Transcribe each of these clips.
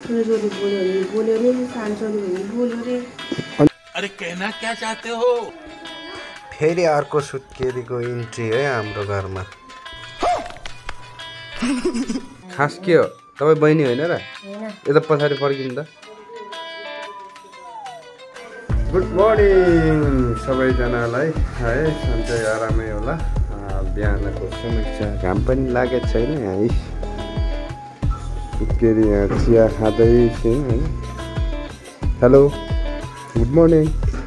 अरे कहना क्या चाहते हो? फेरि अर्को सुत्केरीको इन्ट्री है हाम्रो घरमा। खास के हो तपाईँ बहिनी होइन र? यता पछाडि फर्किनु त। गुड मर्निङ सबैजनालाई है, सन्चै आरामै होला। बिहानको समीक्षा घाम पनि लागेको छैन है। सुत्केरी यहाँ चिया खाँदैछौँ होइन। Hello good morning.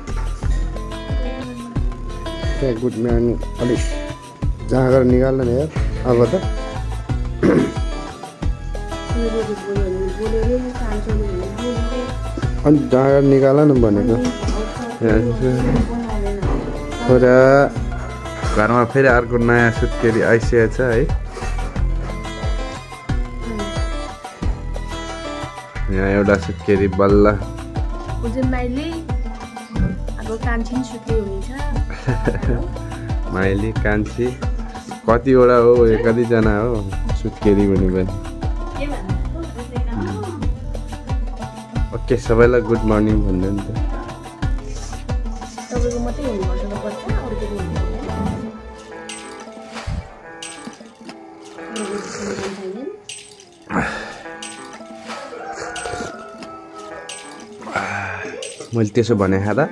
Good morning अलिक जाँगर निकाल्नु नि यार अब त। अनि जाँगर निकाल न भनेको। घरमा फेरि अर्को नयाँ सुत्केरी आइसकेको छ है। यहाँ एउटा सुत्केरी बल्ल माइली कान्छी कतिवटा हो, कतिजना हो सुत्केरी भने पनि। ओके सबैलाई गुड मर्निङ भन्नु नि त। मैले त्यसो भने खाँदा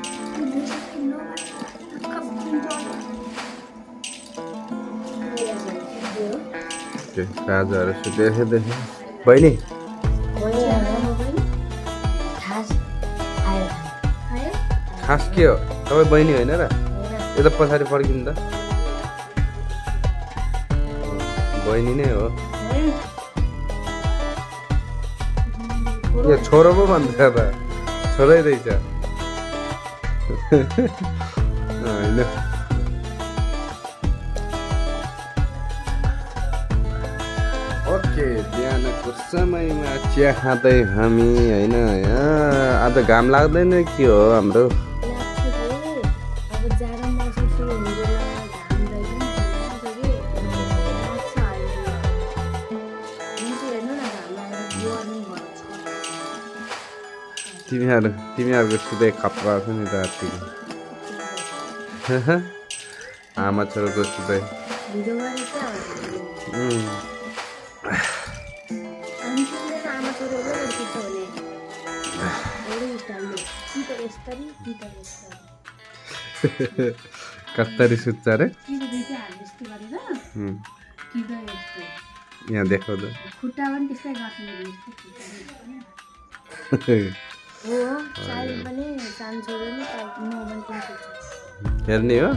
राजाहरू सुतेको देखेँ। बहिनी खास के हो तपाईँ बहिनी होइन र? यता पछाडि फर्किनु त। बहिनी नै हो। यहाँ छोरो पो भन्छ त, छोरै रहेछ होइन। ओके बिहानको समयमा चिया खाँदै हामी होइन। यहाँ आज घाम लाग्दैन के हो हाम्रो? तिमीहरूको सुधै खप्रा छ नि रातिको। आमा छोरोको सुधै। कस्तरी सुत्छ रे? यहाँ देखाउ त। हेर्ने हो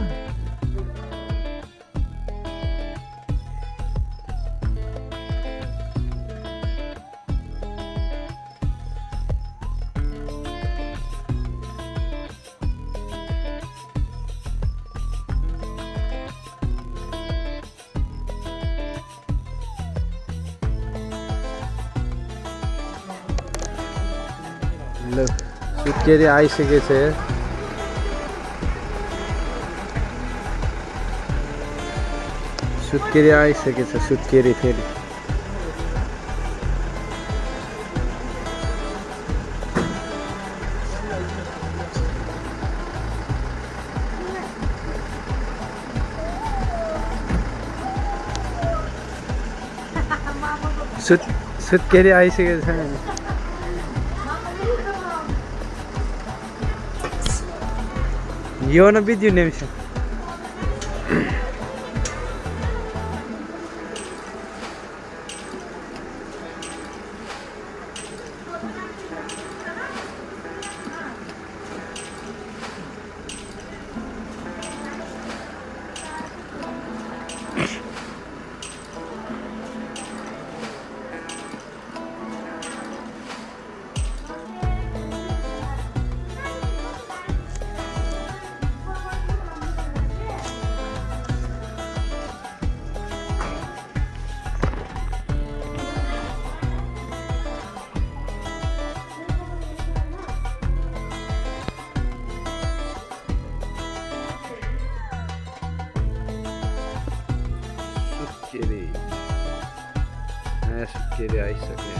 ल। सुत्केरी आइसकेको छ। सुत्केरी आइसकेको छ। सुत्केरी फेरि सुत्केरी आइसकेको छ। You wanna be the name? सुत्केरी आइसक्यो।